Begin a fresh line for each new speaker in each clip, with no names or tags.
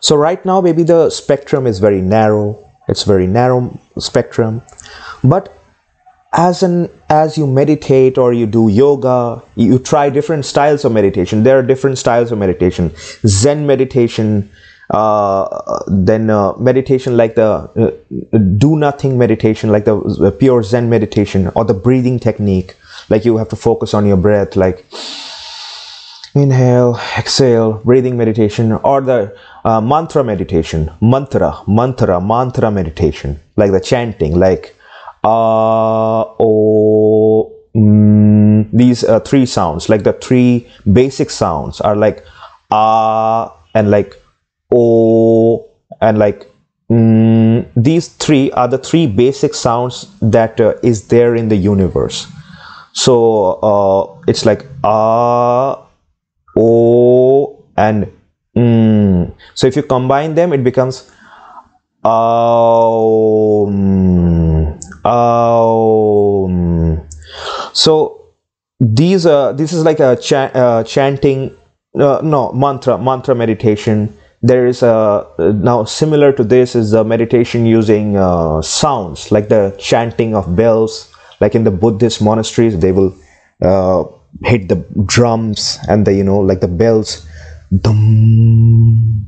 So right now maybe the spectrum is very narrow, it's very narrow spectrum, but as you meditate or you do yoga, you try different styles of meditation. There are different styles of meditation. Zen meditation, then meditation like the do nothing meditation, like the pure Zen meditation, or the breathing technique, like you have to focus on your breath, like inhale, exhale, breathing meditation, or the mantra meditation, mantra meditation, like the chanting, like these three sounds, like the three basic sounds are like and like o and like these three are the three basic sounds that is there in the universe. So it's like o and so if you combine them, it becomes so this is like a chanting, no, mantra meditation. There is a now similar to this is the meditation using sounds, like the chanting of bells, like in the Buddhist monasteries they will hit the drums and the, you know, like the bells, dum,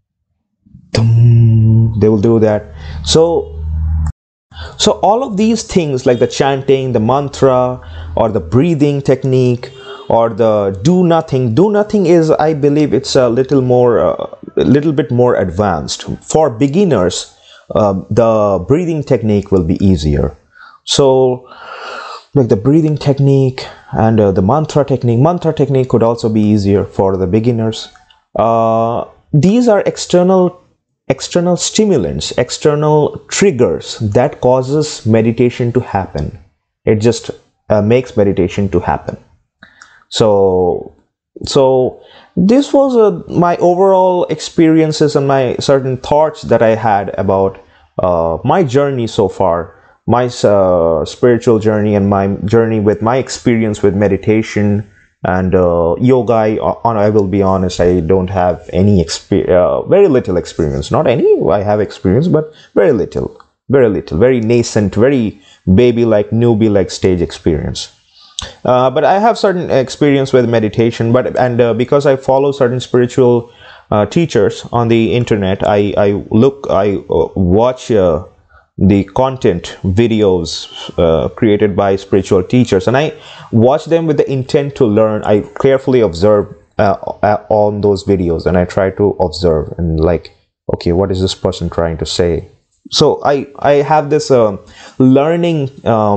dum, they will do that. So all of these things, like the chanting, the mantra, or the breathing technique, or the do nothing is, I believe it's a little bit more advanced. For beginners, the breathing technique will be easier. So like the breathing technique and the mantra technique could also be easier for the beginners. These are external stimulants, external triggers that causes meditation to happen. It just makes meditation to happen. So this was my overall experiences and my certain thoughts that I had about my journey so far, my spiritual journey, and my journey with my experience with meditation and yoga. I will be honest, I don't have any very little experience. Not any, I have experience, but very little, very nascent, very baby-like, newbie-like stage experience. But I have certain experience with meditation, and because I follow certain spiritual teachers on the internet, I watch the content videos created by spiritual teachers, and I watch them with the intent to learn. I carefully observe on those videos, and I try to observe and like, okay, what is this person trying to say? So I have this learning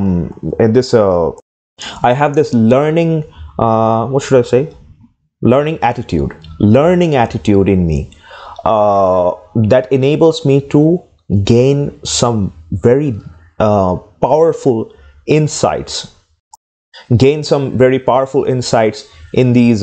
I have this learning, what should I say? Learning attitude in me that enables me to gain some very powerful insights. In these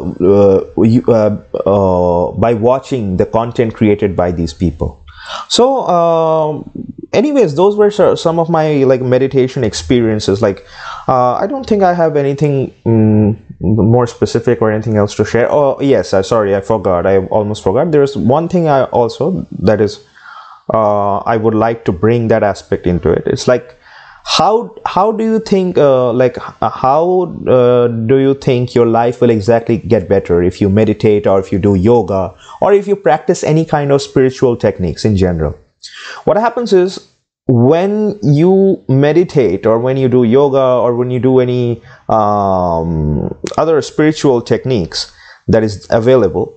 by watching the content created by these people. So anyways, those were some of my like meditation experiences. Like I don't think I have anything more specific or anything else to share. Oh yes, sorry, I forgot, I almost forgot. There's one thing I also, that is I would like to bring that aspect into it. It's like, how do you think how do you think your life will exactly get better if you meditate, or if you do yoga, or if you practice any kind of spiritual techniques in general? What happens is, when you meditate, or when you do yoga, or when you do any other spiritual techniques that is available,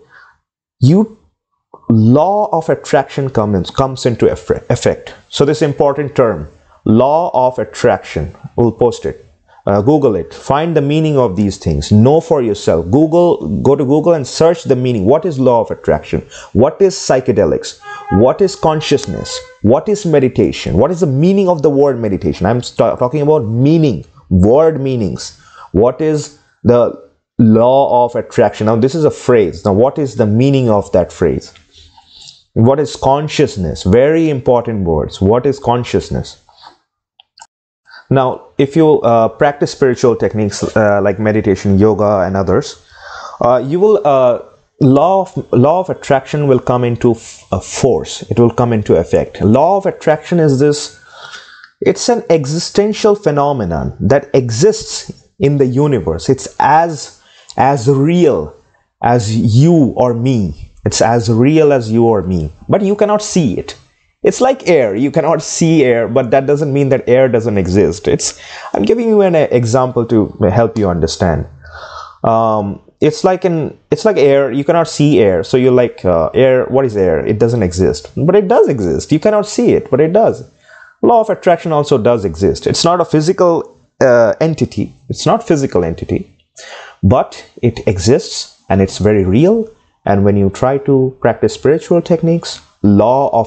law of attraction comes into effect. So this important term, law of attraction, we'll post it, Google it, find the meaning of these things, know for yourself. Go to Google and search the meaning. What is law of attraction? What is psychedelics? What is consciousness? What is meditation? What is the meaning of the word meditation? I'm talking about meaning, word meanings. What is the law of attraction? Now this is a phrase. Now what is the meaning of that phrase? What is consciousness? Very important words. What is consciousness? Now, if you practice spiritual techniques like meditation, yoga, and others, you will law of attraction will come into a force. It will come into effect. Law of attraction is this. It's an existential phenomenon that exists in the universe. It's as real as you or me. It's as real as you or me, but you cannot see it. It's like air. You cannot see air, but that doesn't mean that air doesn't exist. I'm giving you an example to help you understand. It's like air. You cannot see air, so you're like, air. What is air? It doesn't exist, but it does exist. You cannot see it, but it does. Law of attraction also does exist. It's not a physical entity. It's not physical entity, but it exists and it's very real. And when you try to practice spiritual techniques, law of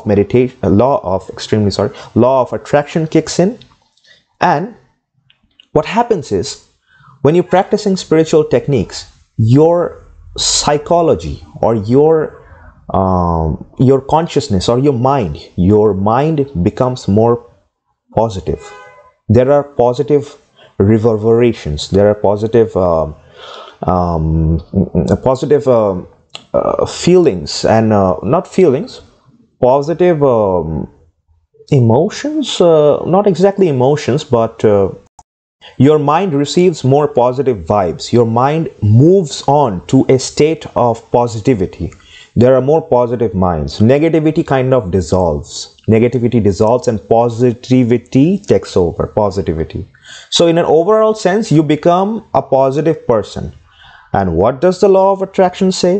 attraction kicks in. And what happens is, when you're practicing spiritual techniques, your psychology or your consciousness or your mind becomes more positive. There are positive reverberations. There are positive feelings, and not feelings, positive emotions, not exactly emotions, but your mind receives more positive vibes. Your mind moves on to a state of positivity. There are more positive minds. Negativity kind of dissolves. Negativity dissolves and positivity takes over. Positivity. So in an overall sense, you become a positive person. And what does the law of attraction say?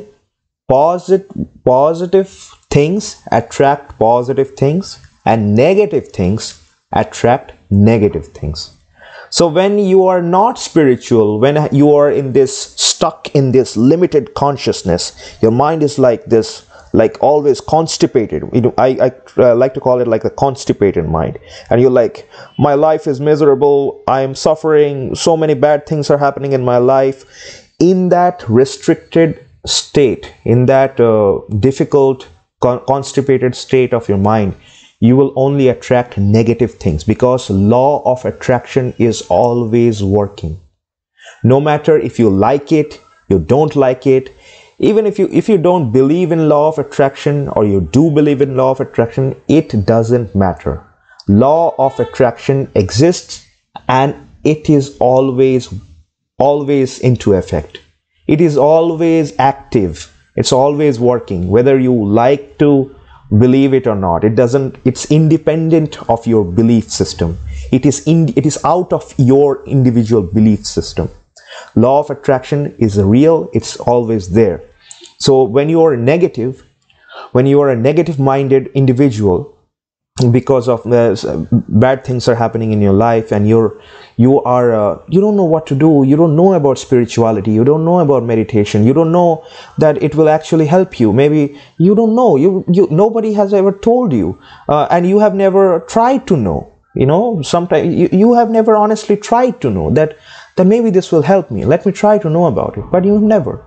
Positive things attract positive things, and negative things attract negative things. So when you are not spiritual, when you are stuck in this limited consciousness, your mind is like this, like always constipated. I like to call it like a constipated mind. And you're like, my life is miserable. I'm suffering. So many bad things are happening in my life. In that restricted state, in that difficult, constipated state of your mind, you will only attract negative things, because law of attraction is always working. No matter if you like it, you don't like it, even if you don't believe in law of attraction or you do believe in law of attraction, it doesn't matter. Law of attraction exists and it is always into effect. It is always active. It's always working, whether you like to believe it or not. It's independent of your belief system. It is out of your individual belief system. Law of attraction is real. It's always there. So when you are a negative minded individual, because of bad things are happening in your life, and you don't know what to do, you don't know about spirituality, you don't know about meditation, you don't know that it will actually help you. Maybe you don't know, nobody has ever told you, and you have never tried to know. Sometimes you have never honestly tried to know that maybe this will help me, let me try to know about it, but you've never.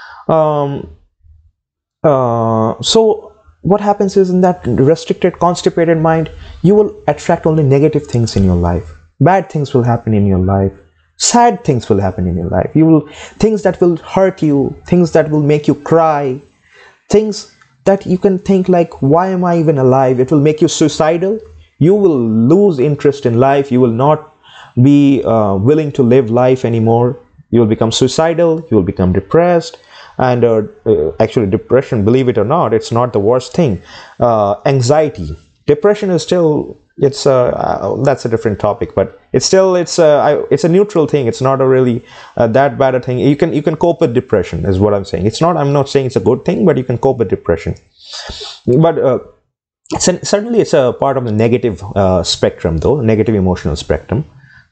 So what happens is, in that restricted, constipated mind, you will attract only negative things in your life. Bad things will happen in your life. Sad things will happen in your life. Things that will hurt you, things that will make you cry, things that you can think like, why am I even alive? It will make you suicidal. You will lose interest in life. You will not be willing to live life anymore. You will become suicidal. You will become depressed. And actually, depression, believe it or not, it's not the worst thing. Anxiety, depression is still, that's a different topic, but it's a neutral thing. It's not a really that bad a thing. You can cope with depression, is what I'm saying. I'm not saying it's a good thing, but you can cope with depression. But certainly it's a part of the negative spectrum, though, negative emotional spectrum.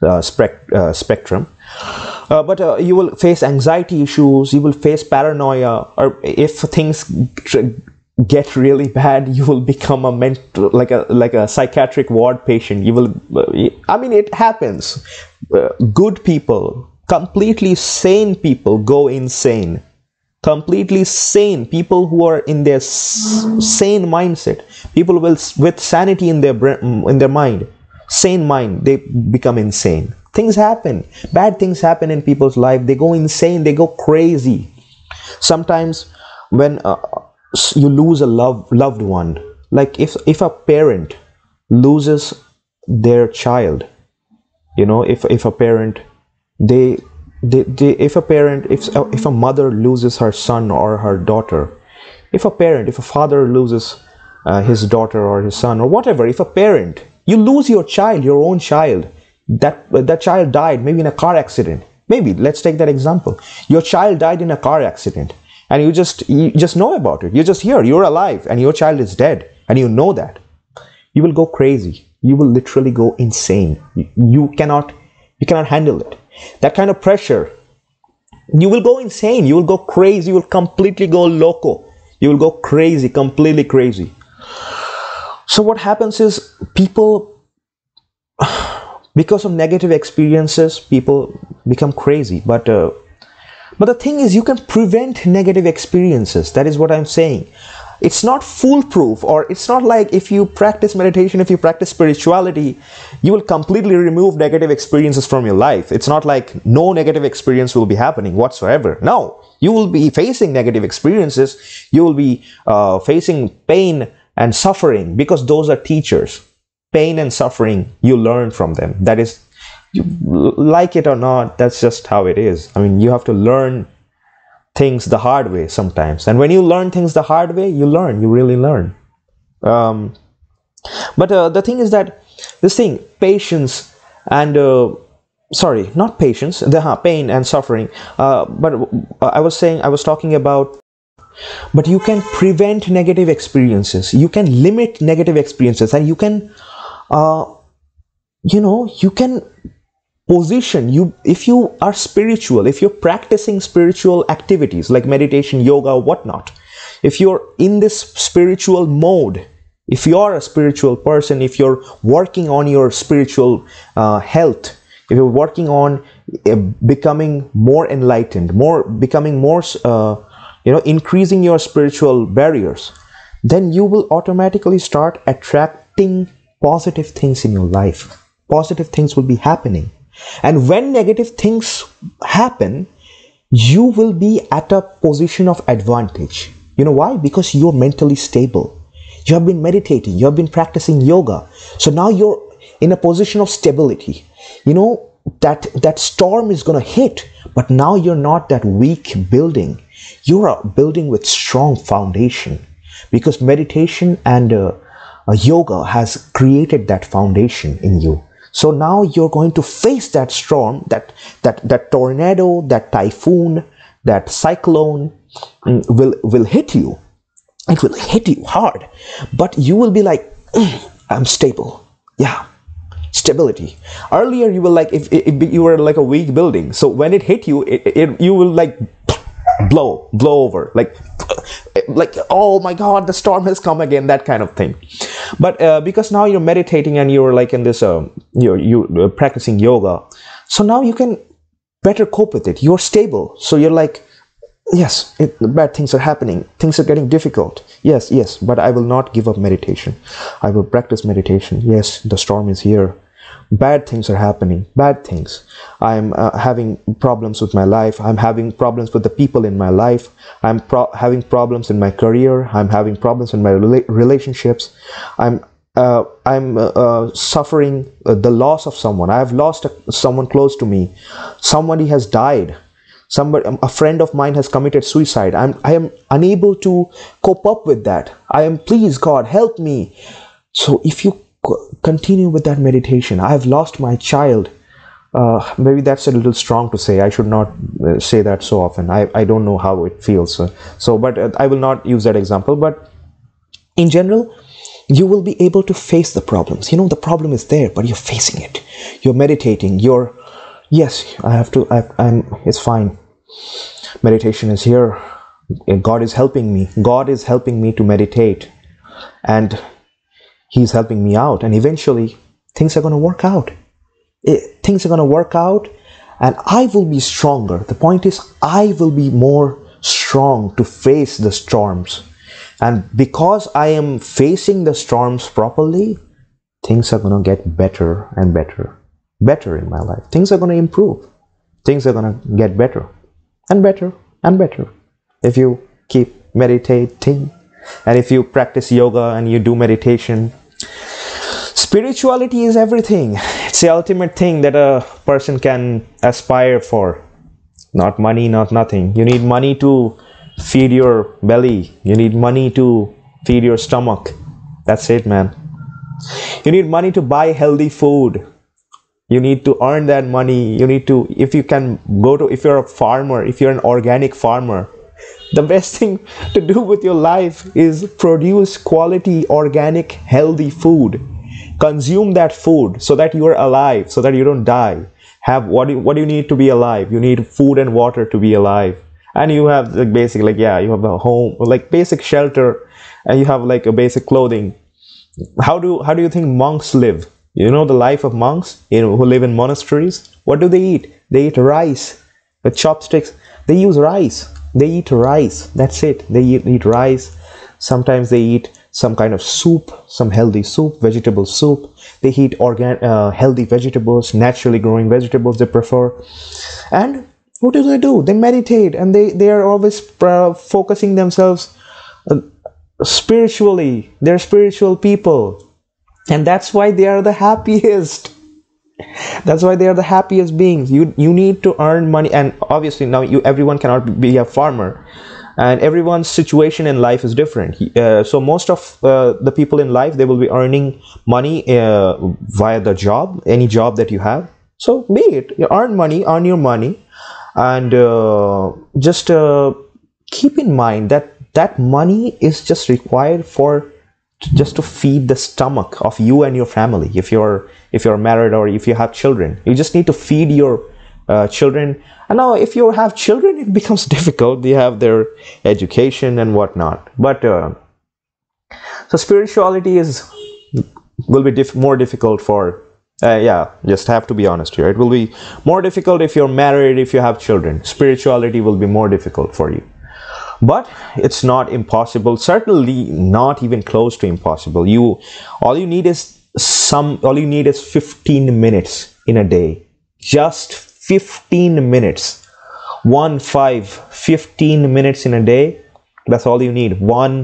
But you will face anxiety issues, you will face paranoia, or if things get really bad, you will become like a psychiatric ward patient. It happens. Good people, completely sane people go insane. Completely sane people who are in their sane mindset, people with sanity in their mind, sane mind, they become insane. Things happen, bad things happen in people's life, they go insane, they go crazy. Sometimes when you lose a loved one, like if a parent loses their child, you know, if a parent they if a parent if a mother loses her son or her daughter, if a father loses his daughter or his son or whatever, if a parent, you lose your child, your own child, that child died maybe in a car accident, maybe let's take that example, your child died in a car accident, and you just know about it, you just hear you're alive and your child is dead, and you know that, you will go crazy, you will literally go insane, you cannot handle it, that kind of pressure, you will go insane, you will go crazy, you will completely go loco, you will go crazy, completely crazy. So what happens is, people, because of negative experiences, people become crazy. But the thing is, you can prevent negative experiences. That is what I'm saying. It's not foolproof, or it's not like if you practice meditation, if you practice spirituality, you will completely remove negative experiences from your life. It's not like no negative experience will be happening whatsoever. No, you will be facing negative experiences. You will be facing pain and suffering, because those are teachers. Pain and suffering, you learn from them. That is, you like it or not, that's just how it is. I mean, you have to learn things the hard way sometimes, and when you learn things the hard way, you really learn. But the thing is that this thing, patience and sorry, not patience, pain and suffering, but I was talking about, but you can prevent negative experiences, you can limit negative experiences, and you can you can position, if you are spiritual, if you're practicing spiritual activities like meditation, yoga, whatnot, if you're in this spiritual mode, if you're a spiritual person, if you're working on your spiritual health, if you're working on becoming more enlightened, becoming more increasing your spiritual barriers, then you will automatically start attracting positive things in your life. Positive things will be happening. And when negative things happen, you will be at a position of advantage. You know why? Because you're mentally stable. You have been meditating, you have been practicing yoga. So now you're in a position of stability. You know, that storm is going to hit, but now you're not that weak building. You're a building with strong foundation, because meditation and yoga has created that foundation in you. So now you're going to face that storm, that tornado, that typhoon, that cyclone will hit you. It will hit you hard, but you will be like, I'm stable. Yeah, stability. Earlier you were like, if you were like a weak building, so when it hit you, you will like blow over, like oh my god, the storm has come again, that kind of thing. But because now you're meditating and you're like in this you're practicing yoga, so now you can better cope with it. You're stable, so you're like, yes, bad things are happening, things are getting difficult, yes, but I will not give up meditation, I will practice meditation. Yes, the storm is here, bad things are happening, bad things, I'm having problems with my life, I'm having problems with the people in my life, I'm having problems in my career, I'm having problems in my relationships, I'm suffering the loss of someone, I have lost someone close to me, somebody has died, a friend of mine has committed suicide, I am unable to cope up with that, please God help me. So if you continue with that meditation, I have lost my child, maybe that's a little strong to say, I should not say that so often, I don't know how it feels, but I will not use that example. But in general, you will be able to face the problems. You know, the problem is there, but you're facing it, you're meditating, yes, it's fine, meditation is here, God is helping me to meditate, and He's helping me out, and eventually things are going to work out. Things are going to work out, and I will be stronger. The point is, I will be more strong to face the storms. And because I am facing the storms properly, things are going to get better and better in my life. Things are going to improve. Things are going to get better and better and better if you keep meditating, and if you practice yoga and you do meditation, spirituality is everything. It's the ultimate thing that a person can aspire for. Not money, not nothing. You need money to feed your belly. You need money to feed your stomach. That's it, man. You need money to buy healthy food. You need to earn that money. You need to, if you can go to, if you're a farmer, if you're an organic farmer, the best thing to do with your life is produce quality, organic, healthy food. Consume that food so that you are alive, so that you don't die. Have what do you need to be alive? You need food and water to be alive. And you have the basic, like, yeah, you have a home, like basic shelter, and you have like a basic clothing. How do you think monks live? You know the life of monks, who live in monasteries. What do they eat? They eat rice with chopsticks. They use rice. They eat rice. That's it. They eat rice. Sometimes they eat some kind of soup, some healthy soup, vegetable soup. They eat healthy vegetables, naturally growing vegetables they prefer. And what do? They meditate, and they are always focusing themselves spiritually. They're spiritual people. And that's why they are the happiest. That's why they are the happiest beings. You need to earn money, and obviously now everyone cannot be a farmer, and everyone's situation in life is different. So most of the people in life, they will be earning money via the job, any job that you have. So be it, you earn money, earn your money, and just keep in mind that that money is just required for just to feed the stomach of you and your family. If you're married or if you have children, you just need to feed your children. And now if you have children, it becomes difficult. They have their education and whatnot. But so spirituality will be more difficult for just have to be honest here. It will be more difficult if you're married, if you have children. Spirituality will be more difficult for you. But it's not impossible, certainly not even close to impossible. All you need is 15 minutes in a day. Just 15 minutes. 15 minutes in a day. That's all you need.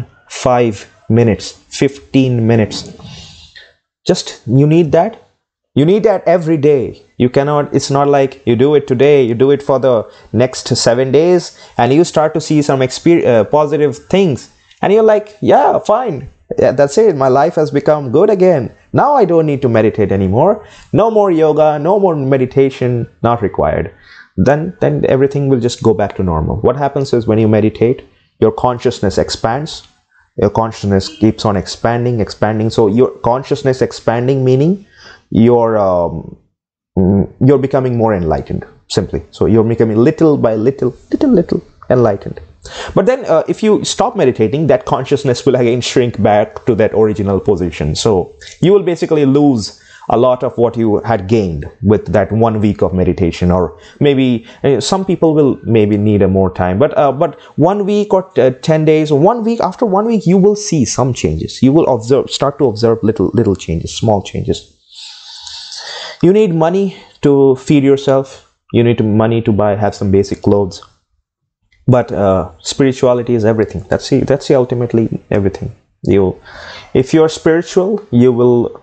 15 minutes. Just, you need that. You need that every day. You cannot, it's not like you do it today, you do it for the next 7 days, and you start to see some positive things. And you're like, yeah, fine. Yeah, that's it. My life has become good again. Now I don't need to meditate anymore. No more yoga, no more meditation, not required. Then everything will just go back to normal. What happens is when you meditate, your consciousness expands. Your consciousness keeps on expanding. So your consciousness expanding, meaning you're becoming more enlightened, simply. So you're becoming little by little enlightened. But then if you stop meditating, that consciousness will again shrink back to that original position. So you will basically lose a lot of what you had gained with that 1 week of meditation. Or maybe some people will maybe need a more time, but 1 week or 10 days or 1 week, after 1 week you will see some changes. You will start to observe little changes, small changes. You need money to feed yourself. You need money to have some basic clothes. But spirituality is everything. That's ultimately everything. If you're spiritual, you will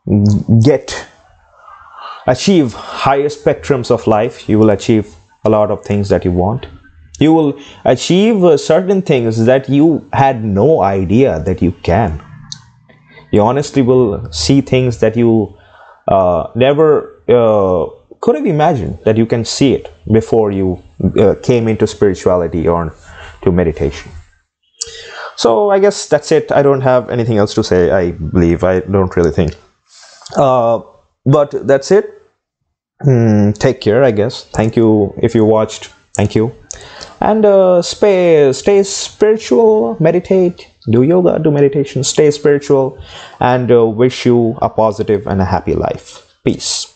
achieve higher spectrums of life. You will achieve a lot of things that you want. You will achieve certain things that you had no idea that you can. You honestly will see things that you never could have imagined that you can see it before you came into spirituality or to meditation. So I guess that's it. I don't have anything else to say. I don't really think. But that's it. Take care, I guess. Thank you if you watched. Thank you. And stay spiritual, meditate, do yoga, do meditation, stay spiritual, and wish you a positive and a happy life. Peace.